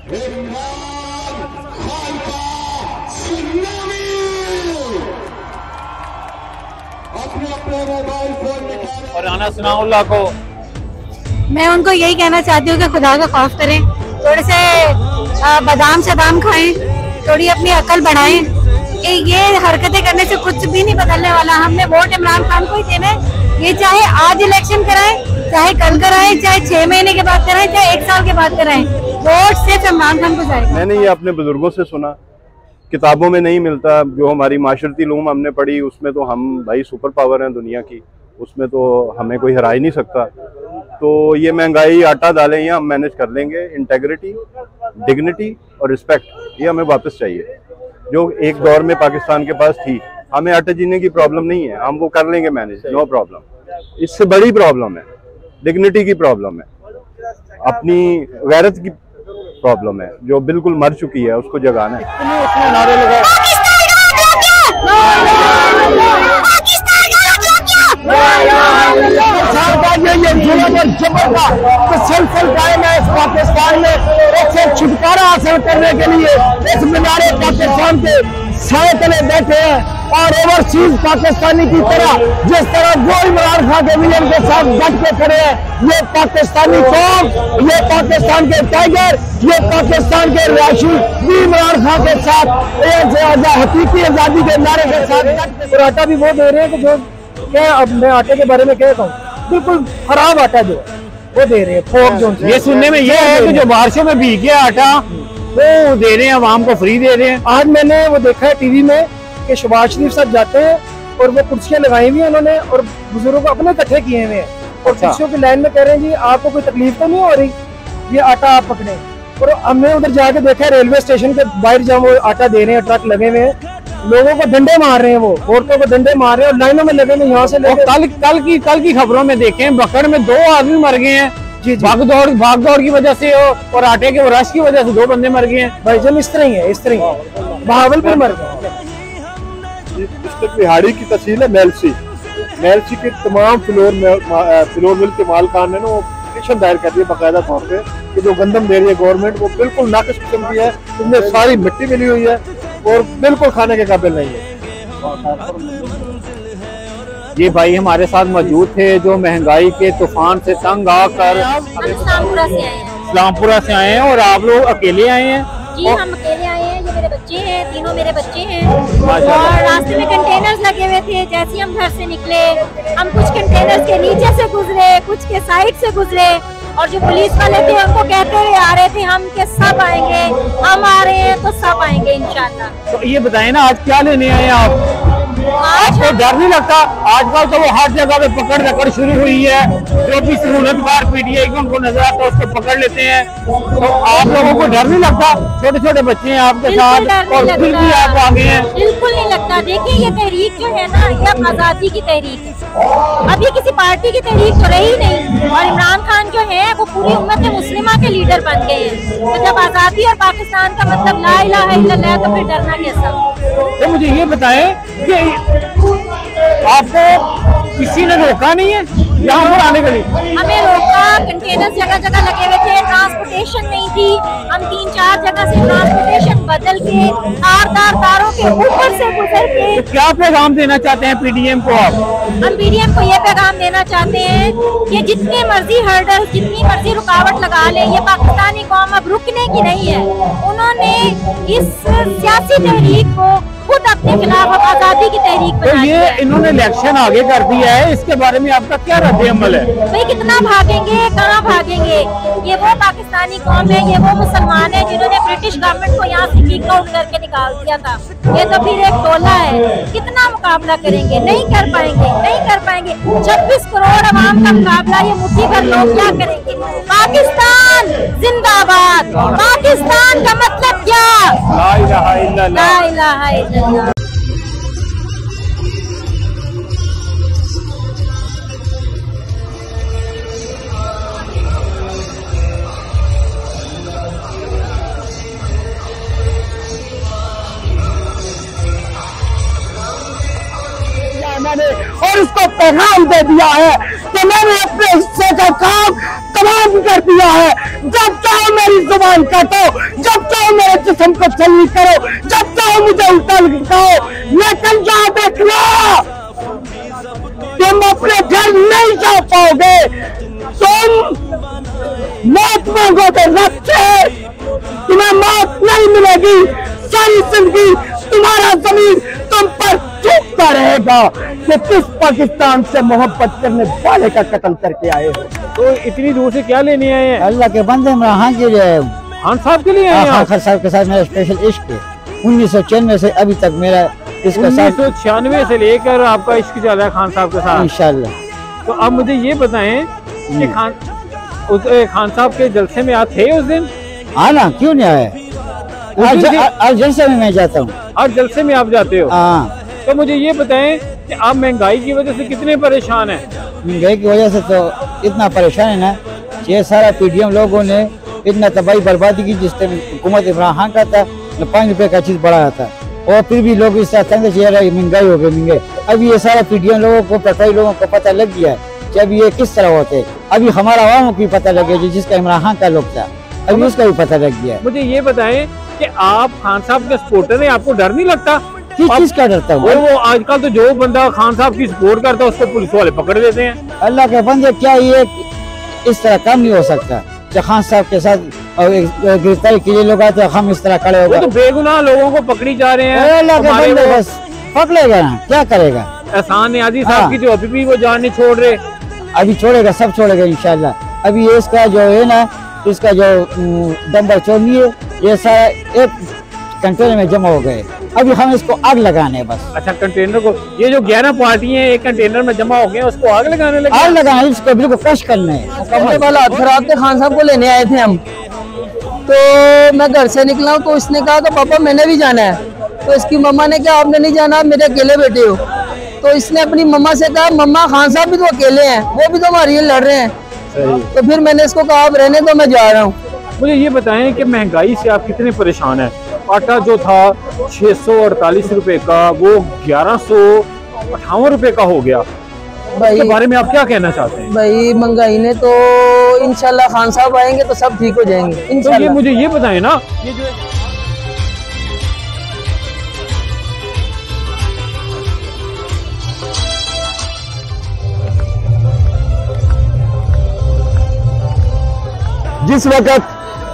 और राना सनाउल्लाह को मैं उनको यही कहना चाहती हूँ कि खुदा का खौफ करें, थोड़े से बादाम शदाम खाएं, थोड़ी अपनी अकल बढ़ाएं। ये हरकतें करने से कुछ भी नहीं बदलने वाला। हमने वोट इमरान खान को ही देना है। ये चाहे आज इलेक्शन कराएं, चाहे कल कराएं, चाहे 6 महीने के बाद कराएं, चाहे 1 साल के बाद कराएं, वोट सिर्फ इमरान खान को जाएगा। मैंने ये अपने बुजुर्गों से सुना, किताबों में नहीं मिलता। जो हमारी माशरती लूम हमने पढ़ी उसमें तो हम भाई सुपर पावर हैं दुनिया की, उसमें तो हमें कोई हरा ही नहीं सकता। तो ये महंगाई आटा दालें ये हम मैनेज कर लेंगे। इंटेग्रिटी, डिग्निटी और रिस्पेक्ट ये हमें वापस चाहिए, जो एक दौर में पाकिस्तान के पास थी। हमें आटे जीने की प्रॉब्लम नहीं है, हम वो कर लेंगे मैनेज, नो प्रॉब्लम। इससे बड़ी प्रॉब्लम है डिग्निटी की प्रॉब्लम है, अपनी गैरत की प्रॉब्लम है जो बिल्कुल मर चुकी है, उसको जगाना है। नारे लगाए इस पाकिस्तान में इससे छुटकारा हासिल करने के लिए इस मीनारे पाकिस्तान के साए तले बैठे हैं। और ओवरसीज पाकिस्तानी की तरह जिस तरह वो इमरान खान के विजन के साथ डट के खड़े हैं, ये पाकिस्तानी कौम, ये पाकिस्तान के टाइगर, ये पाकिस्तान के राशि भी इमरान खान के साथ हकीकी आजादी के नारे के साथ। और आटा भी वो दे रहे हैं कि जो क्या, अब मैं आटे के बारे में क्या कहूँ, बिल्कुल खराब आटा जो वो दे रहे हैं। फोक जो ये सुनने में ये है कि जो बारिशों में भीग गया आटा वो दे रहे हैं, आवाम को फ्री दे रहे हैं। आज मैंने वो देखा है टीवी में कि शहबाज शरीफ साहब जाते हैं और वो कुर्सियां लगाई हुई हैं उन्होंने, और बुजुर्गों को अपने इकट्ठे किए हुए हैं और कुर्सियों की लाइन में कह रहे हैं जी आपको कोई तकलीफ तो नहीं हो रही, ये आटा आप पकड़े। और हमने उधर जाके देखा है रेलवे स्टेशन के बाहर जहाँ वो आटा दे रहे हैं, ट्रक लगे हुए हैं, लोगों को डंडे मार रहे हैं, वो औरतों को डंडे मार रहे हैं और लाइनों में लगे हुए। यहाँ से कल की खबरों में देखे बकड़ में 2 आदमी मर गए हैं जी, भाग दौड़ की वजह से और आटे के रश की वजह से 2 बंदे मर गए हैं। भाईजान इस तरह ही है, इस तरह ही बहावलपुर मर गए। बिहाड़ी की तहसील है मेलसी के तमाम फ्लोर मिल के मालकान ने वो पिटीशन दायर कर दी बाकायदा तौर पे कि जो गंदम दे रही है गवर्नमेंट वो बिल्कुल नाकिस किस्म की है, उसमें सारी मिट्टी मिली हुई है और बिल्कुल खाने के काबिल नहीं है। ये भाई हमारे साथ मौजूद थे जो महंगाई के तूफान से तंग आकर इस्लामपुरा से आए हैं। और आप लोग अकेले आए हैं? जी हम अकेले आए हैं, ये मेरे बच्चे हैं, तीनों मेरे बच्चे हैं। और रास्ते में कंटेनर्स लगे हुए थे, जैसे हम घर से निकले हम कुछ कंटेनर्स के नीचे से गुजरे, कुछ के साइड से गुजरे, और जो पुलिस वाले थे उनको कहते हुए आ रहे थे हम के सब आएंगे, हम आ रहे हैं तो सब आएंगे इंशाल्लाह। तो ये बताएं ना, आज क्या लेने आए आप? आपको डर नहीं लगता? आजकल तो वो हर जगह पे पकड़ रकड़ शुरू हुई है, जो भी सहूलतकार पीटीआई को नजर आता है उसको पकड़ लेते हैं। तो आप लोगों को डर नहीं लगता? छोटे छोटे बच्चे हैं आपके साथ और फिर भी आप आगे हैं। बिल्कुल नहीं लगता। देखिए ये तहरीक जो है ना, ये अब आजादी की तहरीक है, अभी किसी पार्टी की तहरीक तो रही नहीं। और इमरान खान जो है वो पूरी उम्मत मुस्लिमा के लीडर बन गए हैं। तो जब आजादी और पाकिस्तान का मतलब ला इलाहा इल्लल्लाह, तो फिर डरना कैसा? तो मुझे ये बताएं कि आपको किसी ने रोका नहीं है यहाँ पर आने के लिए? हमें रोका, कंटेनर जगह जगह लगे हुए थे, ट्रांसपोर्टेशन नहीं थी। हम 3-4 जगह से ट्रांसपोर्टेशन बदल के तारों के ऊपर से गुजर के। तो क्या पैगाम देना चाहते हैं पीडीएम को आप? हम पीडीएम को ये पैगाम देना चाहते हैं कि जितने मर्जी हर्डल, जितनी मर्जी रुकावट लगा ले, ये पाकिस्तानी कौम अब रुकने की नहीं है। उन्होंने इस सियासी तहरीक को खुद अपने खिलाफ आजादी की तहरीक तो ये इन्होंने इलेक्शन आगे कर दिया है, इसके बारे में आपका क्या रद्द अमल है? भाई कितना भागेंगे, कहाँ भागेंगे? ये वो पाकिस्तानी कौम है, ये वो मुसलमान है जिन्होंने ब्रिटिश गवर्नमेंट को यहाँ से किक आउट करके निकाल दिया था। ये तो फिर एक टोला है, कितना मुकाबला करेंगे? नहीं कर पाएंगे, नहीं कर पाएंगे। 26 करोड़ अवाम का मुकाबला, ये मुट्ठी भर लोग क्या करेंगे? पाकिस्तान जिंदाबाद। पाकिस्तान का मतलब क्या? ला इलाहा इल्लल्लाह, ला इलाहा इल्लल्लाह। और उसको पैगाम दे दिया है कि मैंने अपने हिस्से का काम तमाम कर दिया है। जब चाहो मेरी जुबान काटो, जब चाहो मेरे जिस्म को छलनी करो, जब चाहो मुझे उल्टा लटकाओ, लेकिन याद रखना तुम अपने घर नहीं जा पाओगे। तुम मौत मांगोगे रब से, तुम्हें मौत नहीं मिलेगी। सारी जिंदगी तुम्हारा जमीन तुम पर चूकता रहेगा कि किस पाकिस्तान से मोहब्बत करने वाले का कत्ल करके आए हो। तो इतनी दूर से क्या लेने आए हैं? अल्लाह के बंदे इमरान खान के लिए, खान साहब के लिए आए हैं? खान साहब के साथ मेरा स्पेशल इश्क है। 1996 से अभी तक मेरा इसका 1996 से लेकर आपका इश्क चल रहा है खान साहब के साथ इंशाल्लाह। तो अब मुझे ये बताएं कि खान साहब के जलसे में आप थे उस दिन? आना क्यों नहीं आया? आज जलसे में मैं जाता हूँ। आज जलसे में आप जाते हो? हाँ। तो मुझे ये बताएं कि आप महंगाई की वजह से कितने परेशान हैं? महंगाई की वजह से तो इतना परेशान है ना, ये सारा पीडीएम लोगों ने इतना तबाही बर्बादी की। जिस टाइम हुकूमत इमरान खान का था, 5 रुपए का चीज बढ़ा था, और फिर भी लोग इस तरह महंगाई हो गई महंगाई। अब ये सारा पीडीएम लोगों को, पटाई लोगों को पता लग गया है कि अब ये किस तरह होते। अभी हमारा आवाम को पता लग गया जिसका इमरान खान का लोग था, अभी उसका भी पता लग गया। मुझे ये बताएं कि आप खान साहब के सपोर्टर हैं, आपको डर नहीं लगता? किस चीज का डरता हूँ? वो आजकल तो जो बंदा खान साहब की सपोर्ट करता है उसको पुलिस वाले पकड़ देते हैं। अल्लाह के बंदे, क्या ये इस तरह काम नहीं हो सकता? जब खान साहब के साथ गिरफ्तारी के लिए लोग आते, हम इस तरह खड़े हो गए। तो बेगुनाह लोगों को पकड़ी जा रहे हैं। अल्लाह के बंदे बस पकड़ेगा ना, क्या करेगा? एहसान नियाज़ी साहब की जो अभी भी वो जान नहीं छोड़ रहे, अभी छोड़ेगा, सब छोड़ेगा इंशाल्लाह। अभी ये इसका जो है ना, इसका जो डंबर चोरी है, ये सारा एक कंटेनर में जमा हो गए। अभी हम इसको आग लगाने बस। अच्छा, कंटेनर को, ये जो 11 पार्टी हैं एक कंटेनर में जमा हो गए, उसको आग लगाने लगे? आग लगाना, इसको बिल्कुल क्रश करना है। वाला रात के खान साहब को लेने आए थे हम, तो मैं घर से निकला तो इसने कहा तो पापा मैंने भी जाना है। तो इसकी मम्मा ने कहा आपने नहीं जाना, मेरे अकेले बेटे हो। तो इसने अपनी मम्मा से कहा मम्मा खान साहब भी तो अकेले हैं, वो भी तो हमारे लिए लड़ रहे हैं। तो फिर मैंने इसको कहा आप रहने तो मैं जा रहा हूँ। मुझे ये बताएं कि महंगाई से आप कितने परेशान हैं? आटा जो था 648 रुपए का, वो 1158 रुपए का हो गया। इसके बारे में आप क्या कहना चाहते हैं? भाई महंगाई ने तो इंशाल्लाह खान साहब आएंगे तो सब ठीक हो जाएंगे इंशाल्लाह। तो ये मुझे ये बताएं ना, ये जो जिस वक्त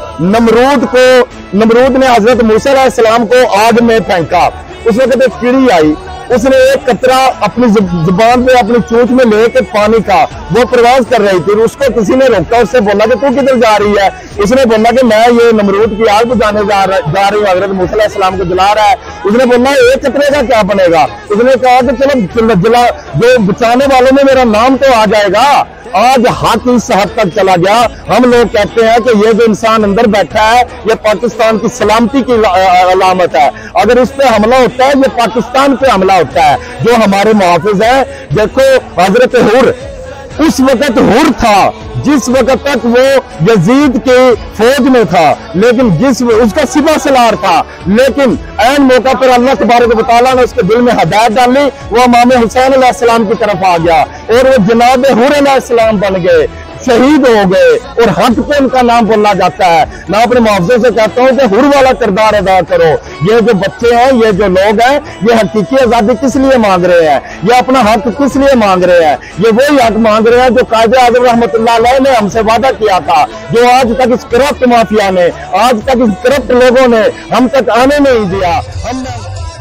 नमरूद ने हजरत मूसा अलैहिस्सलाम को आग में फेंका, उस वक्त एक कीड़ी आई, उसने एक कतरा अपनी जुबान पे, अपनी चोंच में लेके पानी का, वो प्रवास कर रही थी। उसको किसी ने रोका, उससे बोला कि तू किधर जा रही है? उसने बोला कि मैं ये नमरूद की आग बुझाने जा रही हूँ, हजरत मूसा अलैहिस्सलाम को जला रहा है। उसने बोला एक कतरे का क्या बनेगा? उसने कहा कि चलो जला, जो बचाने वालों में मेरा नाम तो आ जाएगा। आज हक इस हद तक चला गया, हम लोग कहते हैं कि ये जो इंसान अंदर बैठा है ये पाकिस्तान की सलामती की अलामत है। अगर इस पे हमला होता है, ये पाकिस्तान पे हमला होता है। जो हमारे मुहाफिज है, देखो हजरत हुर उस वक्त हुर था जिस वक्त तक वो यजीद के फौज में था, लेकिन उसका सिपा सलार था, लेकिन ऐन मौका पर अल्लाह तबारक व तआला ने उसके दिल में हिदायत डाली, वो इमाम हुसैन अलैहिस्सलाम की तरफ आ गया और वो जनाब हुर अलैहिस्सलाम बन गए, शहीद हो गए, और हक पे उनका नाम बोला जाता है। मैं अपने मुआवजे से कहता हूँ कि हुर वाला किरदार अदा करो। ये जो बच्चे हैं, ये जो लोग हैं, ये हकीकी आजादी किस लिए मांग रहे हैं? ये अपना हक किस लिए मांग रहे हैं? ये वही हक मांग रहे हैं जो कायदे आज़म रहमतुल्लाह अलैह ने हमसे वादा किया था, जो आज तक इस करप्ट माफिया ने, आज तक इस करप्ट लोगों ने हम तक आने नहीं दिया। हमने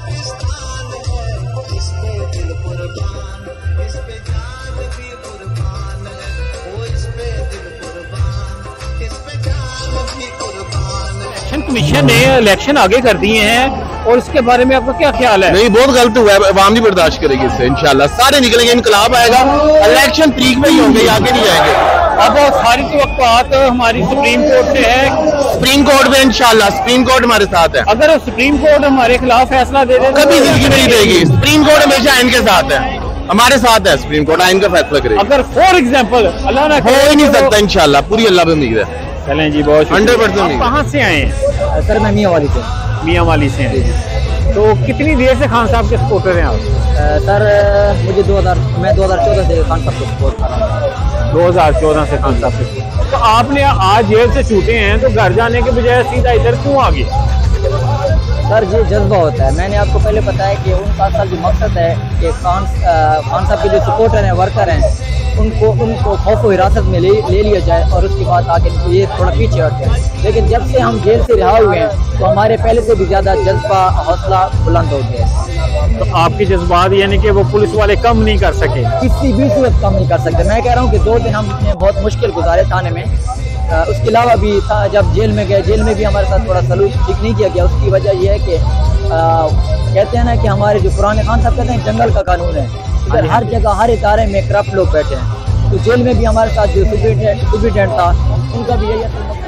कमीशन ने इलेक्शन आगे कर दिए हैं और इसके बारे में आपका क्या ख्याल है? नहीं, बहुत गलत हुआ है, अवाम नहीं बर्दाश्त करेगी इससे। इंशाल्लाह सारे निकलेंगे, इनकलाब आएगा, इलेक्शन तरीक में ही होंगे, आगे नहीं जाएंगे। अब सारी तवक्कुआत हमारी सुप्रीम कोर्ट से है, सुप्रीम कोर्ट में इंशाल्लाह सुप्रीम कोर्ट हमारे साथ है। अगर सुप्रीम कोर्ट हमारे खिलाफ फैसला दे दे, कभी जिंदगी नहीं देगी। सुप्रीम कोर्ट हमेशा आइन के साथ है, हमारे साथ है। सुप्रीम कोर्ट आइन का फैसला करेगी। अगर फॉर एग्जाम्पल अल्लाह ना हो ही नहीं सकता इंशाल्लाह, पूरी अल्लाह पे उम्मीद है। चलें जी, बहुत 100%। कहाँ से आए हैं? सर मैं मियांवाली से। मियांवाली से हैं। तो कितनी देर से खान साहब के सपोर्टर हैं आप? सर मैं 2014 से खान साहब को सपोर्ट कर रहा हूँ। 2014 से खान साहब के तो आपने आज जेल से छूटे हैं तो घर जाने के बजाय सीधा इधर क्यों आ गए? सर ये जज्बा होता है। मैंने आपको पहले बताया कि उनका असल जो मकसद है कि खान साहब के जो सपोर्टर हैं, वर्कर हैं, उनको खौफ हिरासत में ले लिया जाए और उसके बाद आगे ये थोड़ा पीछे हटे। लेकिन जब से हम जेल से रिहा हुए हैं तो हमारे पहले से भी ज़्यादा जज्बा, हौसला बुलंद हो गया है। तो आपके जज्बात यानी कि वो पुलिस वाले कम नहीं कर सके? किसी भी सूरत कम नहीं कर सकते। मैं कह रहा हूँ कि 2 दिन हमने बहुत मुश्किल गुजारे थाने में। उसके अलावा भी जब जेल में गए, जेल में भी हमारे साथ थोड़ा सलूक ठीक नहीं किया गया। उसकी वजह यह है कि कहते हैं ना कि हमारे जो पुराने खान साहब कहते हैं जंगल का कानून है, इधर हर जगह हर इदारे में करप्ट लोग बैठे हैं। तो जेल में भी हमारे साथ जो सुप्रीटेंडेंट था उनका भी यही